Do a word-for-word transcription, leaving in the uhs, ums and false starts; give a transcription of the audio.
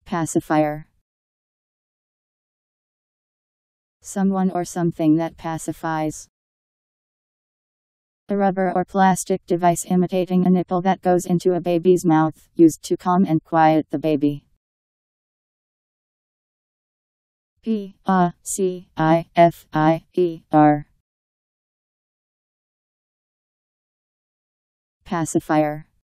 Pacifier. Someone or something that pacifies. A rubber or plastic device imitating a nipple that goes into a baby's mouth, used to calm and quiet the baby. P A C I F I E R. Pacifier.